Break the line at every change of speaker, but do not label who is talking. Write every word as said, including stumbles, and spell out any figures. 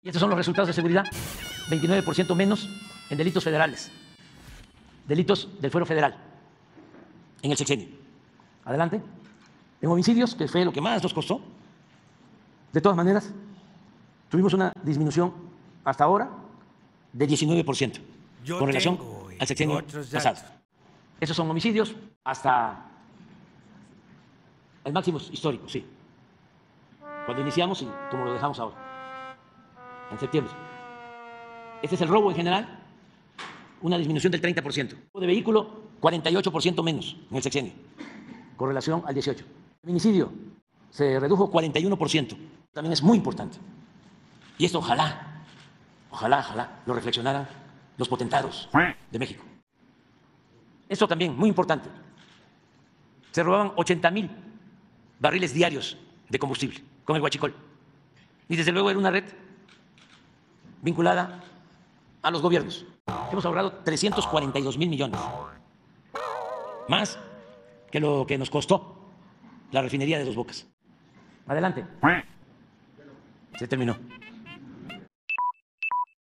Estos son los resultados de seguridad. veintinueve por ciento menos en delitos federales, delitos del fuero federal en el sexenio. Adelante. En homicidios, que fue lo que más nos costó, de todas maneras, tuvimos una disminución hasta ahora de diecinueve por ciento con relación al sexenio pasado. Esos son homicidios hasta el máximo histórico, sí. Cuando iniciamos y como lo dejamos ahora, en septiembre. Este es el robo en general, una disminución del treinta por ciento. De vehículo, cuarenta y ocho por ciento menos en el sexenio, con relación al dieciocho. Feminicidio se redujo cuarenta y uno por ciento. También es muy importante. Y esto ojalá, ojalá, ojalá lo reflexionaran los potentados de México. Esto también, muy importante. Se robaban ochenta mil barriles diarios de combustible con el huachicol. Y desde luego era una red vinculada a los gobiernos. Hemos ahorrado trescientos cuarenta y dos mil millones, más que lo que nos costó la refinería de Dos Bocas. Adelante. Se terminó.